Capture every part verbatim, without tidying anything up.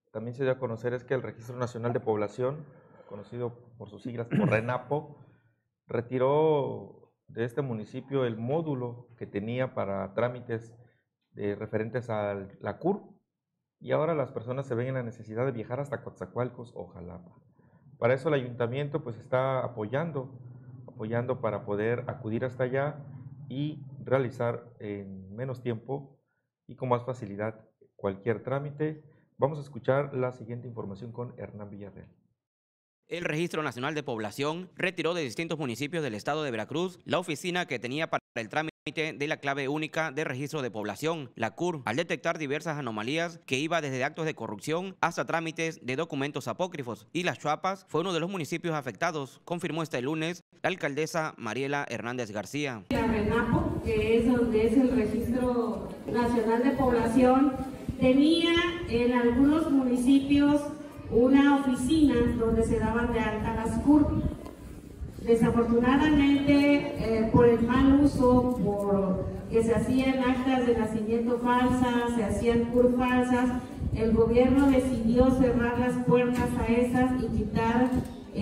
también se dio a conocer es que el Registro Nacional de Población, conocido por sus siglas por RENAPO, retiró de este municipio el módulo que tenía para trámites de referentes a la C U R, y ahora las personas se ven en la necesidad de viajar hasta Coatzacoalcos o Jalapa. Para eso el ayuntamiento pues está apoyando, apoyando para poder acudir hasta allá y realizar en menos tiempo y con más facilidad cualquier trámite. Vamos a escuchar la siguiente información con Hernán Villarreal. El Registro Nacional de Población retiró de distintos municipios del estado de Veracruz la oficina que tenía para el trámite de la clave única de registro de población, la C U R, al detectar diversas anomalías que iba desde actos de corrupción hasta trámites de documentos apócrifos. Y Las Chuapas fue uno de los municipios afectados, confirmó este lunes la alcaldesa Mariela Hernández García. La RENAPO, que es donde es el Registro Nacional de Población, tenía en algunos municipios una oficina donde se daban de alta las C U R. Desafortunadamente, eh, por el mal uso, por que se hacían actas de nacimiento falsas, se hacían C U R falsas, el gobierno decidió cerrar las puertas a esas y quitar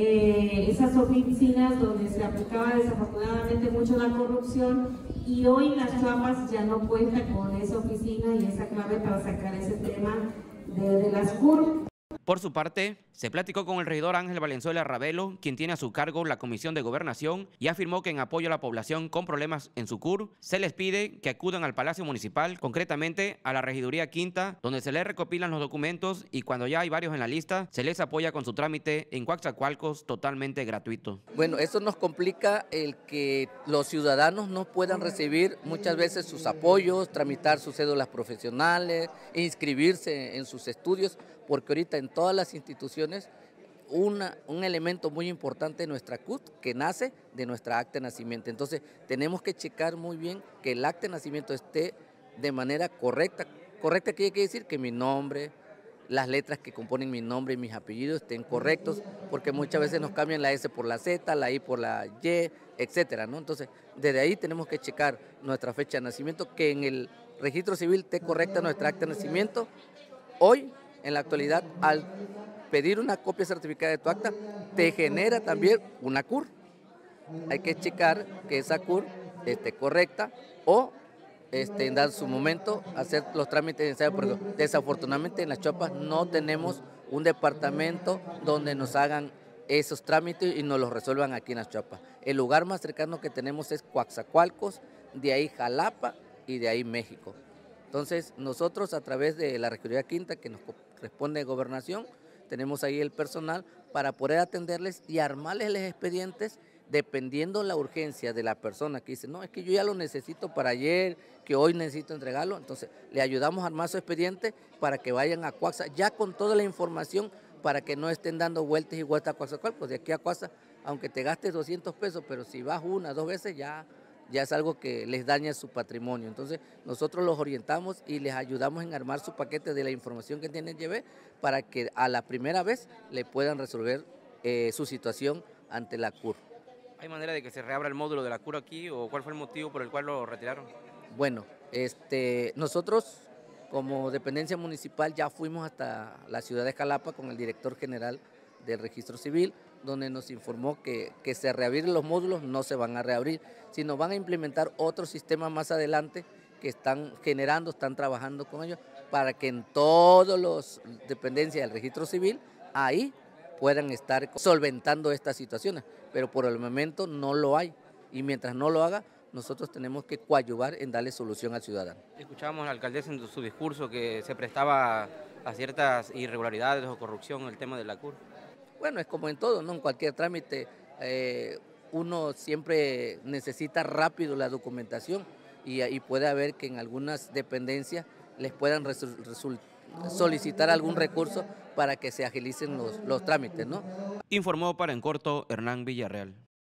eh, esas oficinas donde se aplicaba desafortunadamente mucho la corrupción, y hoy Las Chuapas ya no cuenta con esa oficina y esa clave para sacar ese tema de, de las C U R. Por su parte, se platicó con el regidor Ángel Valenzuela Ravelo, quien tiene a su cargo la Comisión de Gobernación, y afirmó que en apoyo a la población con problemas en su C U R, se les pide que acudan al Palacio Municipal, concretamente a la Regiduría Quinta, donde se les recopilan los documentos y cuando ya hay varios en la lista, se les apoya con su trámite en Coatzacoalcos totalmente gratuito. Bueno, eso nos complica el que los ciudadanos no puedan recibir muchas veces sus apoyos, tramitar sus cédulas profesionales, inscribirse en sus estudios, porque ahorita en todas las instituciones una, un elemento muy importante de nuestra C U T que nace de nuestra acta de nacimiento. Entonces tenemos que checar muy bien que el acta de nacimiento esté de manera correcta. Correcta quiere decir que mi nombre, las letras que componen mi nombre y mis apellidos estén correctos, porque muchas veces nos cambian la S por la Z, la I por la Y, etcétera, ¿no? Entonces desde ahí tenemos que checar nuestra fecha de nacimiento, que en el registro civil esté correcta nuestra acta de nacimiento. Hoy, en la actualidad, al pedir una copia certificada de tu acta, te genera también una C U R. Hay que checar que esa C U R esté correcta o este, en dar su momento hacer los trámites necesarios, porque desafortunadamente en Las Chuapas no tenemos un departamento donde nos hagan esos trámites y nos los resuelvan aquí en Las Chuapas. El lugar más cercano que tenemos es Coatzacoalcos, de ahí Jalapa y de ahí México. Entonces, nosotros a través de la Regiduría Quinta, que nos corresponde de Gobernación, tenemos ahí el personal para poder atenderles y armarles los expedientes dependiendo la urgencia de la persona que dice, no, es que yo ya lo necesito para ayer, que hoy necesito entregarlo. Entonces, le ayudamos a armar su expediente para que vayan a Coaxa ya con toda la información, para que no estén dando vueltas y vueltas a Coatzacoalcos. De aquí a Coaxa, aunque te gastes doscientos pesos, pero si vas una, dos veces ya... ya es algo que les daña su patrimonio. Entonces, nosotros los orientamos y les ayudamos en armar su paquete de la información que tienen que llevar para que a la primera vez le puedan resolver eh, su situación ante la C U R. ¿Hay manera de que se reabra el módulo de la C U R aquí o cuál fue el motivo por el cual lo retiraron? Bueno, este, nosotros como dependencia municipal ya fuimos hasta la ciudad de Jalapa con el director general del Registro Civil, donde nos informó que, que se reabren los módulos, no se van a reabrir, sino van a implementar otro sistema más adelante que están generando, están trabajando con ellos, para que en todas las dependencias del Registro Civil, ahí puedan estar solventando estas situaciones, pero por el momento no lo hay, y mientras no lo haga, nosotros tenemos que coadyuvar en darle solución al ciudadano. Escuchábamos a la alcaldesa en su discurso que se prestaba a ciertas irregularidades o corrupción en el tema de la C U R. Bueno, es como en todo, ¿no? En cualquier trámite eh, uno siempre necesita rápido la documentación y, y puede haber que en algunas dependencias les puedan solicitar algún recurso para que se agilicen los, los trámites, ¿no? Informó para En Corto Hernán Villarreal.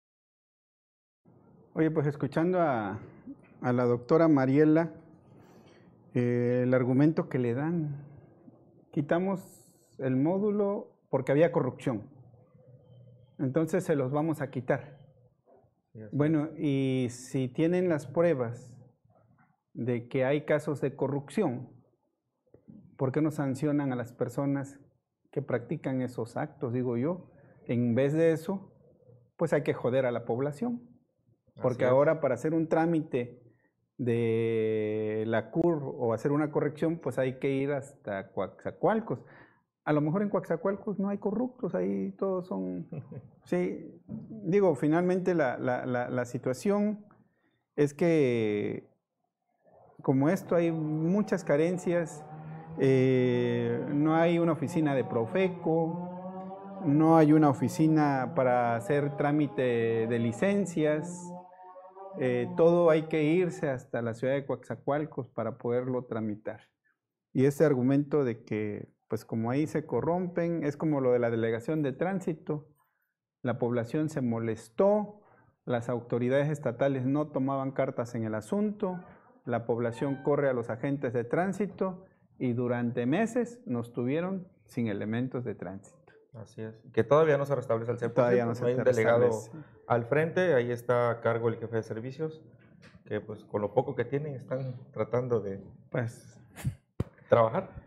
Oye, pues escuchando a, a la doctora Mariela, eh, el argumento que le dan, quitamos el módulo porque había corrupción, entonces se los vamos a quitar. Sí, bueno, y si tienen las pruebas de que hay casos de corrupción, ¿por qué no sancionan a las personas que practican esos actos? Digo yo, en vez de eso, pues hay que joder a la población. Porque ahora para hacer un trámite de la C U R o hacer una corrección, pues hay que ir hasta Coatzacoalcos. A lo mejor en Coatzacoalcos no hay corruptos, ahí todos son... Sí, digo, finalmente la, la, la, la situación es que como esto hay muchas carencias, eh, no hay una oficina de Profeco, no hay una oficina para hacer trámite de licencias, eh, todo hay que irse hasta la ciudad de Coatzacoalcos para poderlo tramitar. Y ese argumento de que, pues como ahí se corrompen, es como lo de la delegación de tránsito, la población se molestó, las autoridades estatales no tomaban cartas en el asunto, la población corre a los agentes de tránsito y durante meses nos tuvieron sin elementos de tránsito. Así es, que todavía no se restablece al cien por ciento, todavía no se hay un delegado al frente, ahí está a cargo el jefe de servicios, que pues con lo poco que tienen están tratando de pues trabajar.